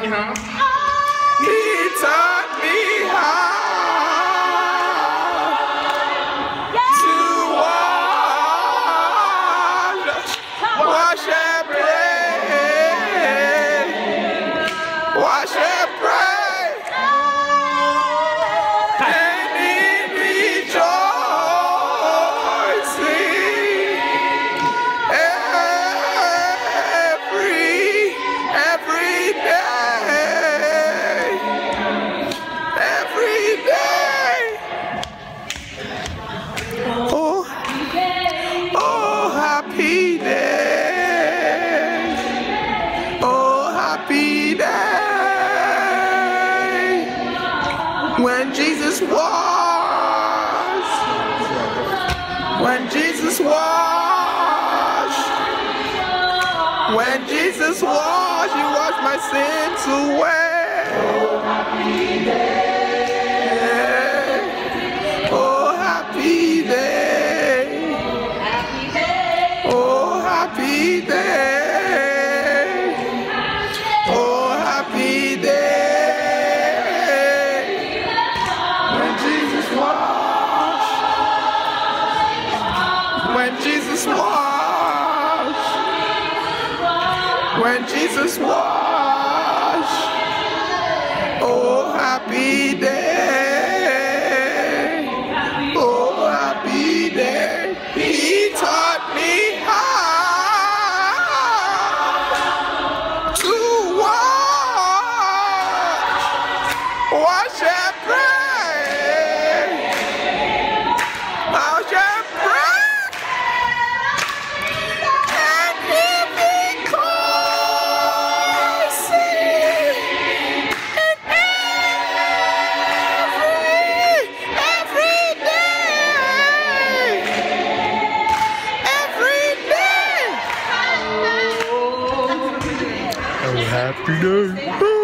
me how. He taught me how to wash and pray. Wash and pray. Happy day, oh happy day, when Jesus washed, when Jesus washed, when Jesus washed, He washed my sins away. Oh happy day, oh happy day. Happy day, oh happy day, when Jesus washed, when Jesus washed, when Jesus washed, oh happy day, oh happy day. He taught me how wash and pray. Wash and pray. And give me close and every day. Oh, happy day.